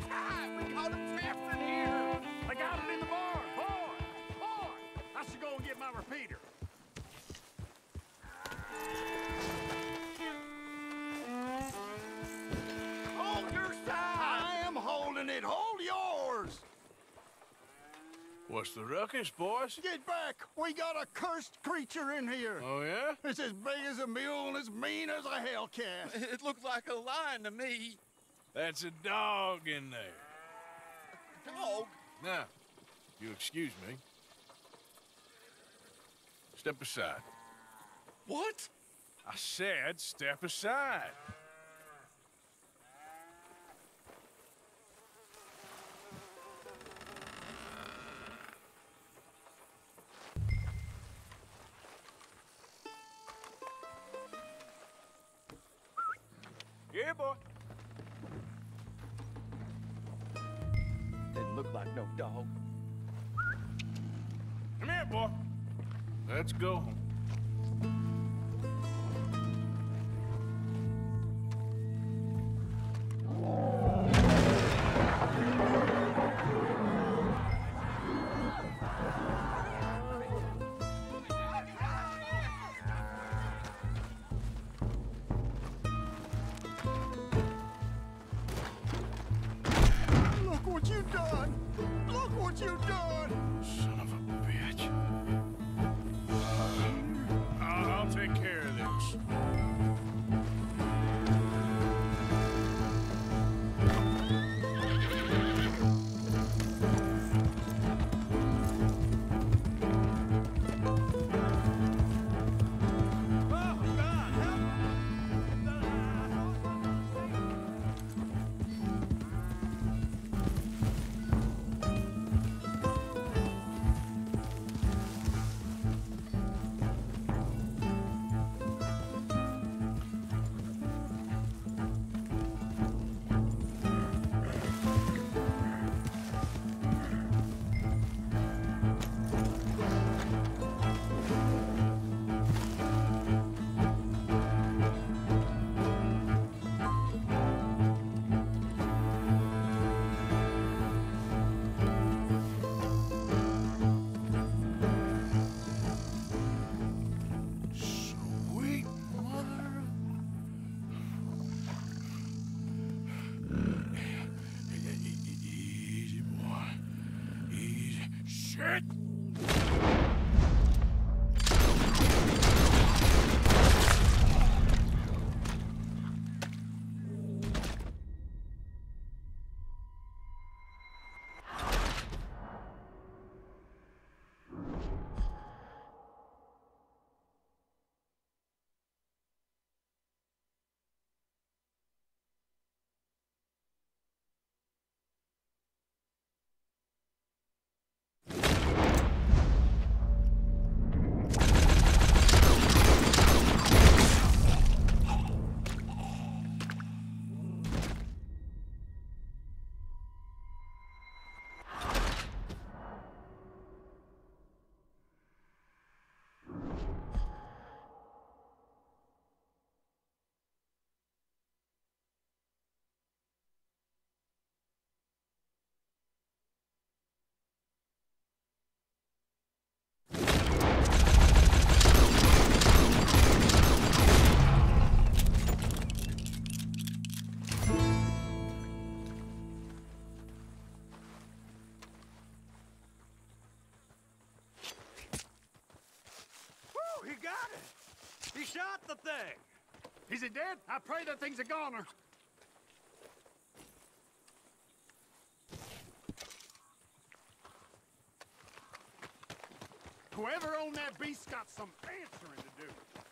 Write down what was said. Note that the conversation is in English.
time! We caught him trapped in here! I got him in the barn! Boy! I should go and get my repeater. Hold your side! I am holding it! Hold yours! What's the ruckus, boys? Get back! We got a cursed creature in here! Oh, yeah? It's as big as a mule and as mean as a hellcat. It looked like a lion to me. That's a dog in there. Dog? Now, you excuse me. Step aside. What? I said step aside. Yeah, boy. Didn't look like no dog. Come here, boy. Let's go home. Look what you done! Look what you done! Son of a bitch. I'll take care of this. Sweet mother. Easy, boy. Easy. Shit! Whew, he got it! He shot the thing! Is it dead? I pray that thing's a goner. Whoever owned that beast got some answering to do.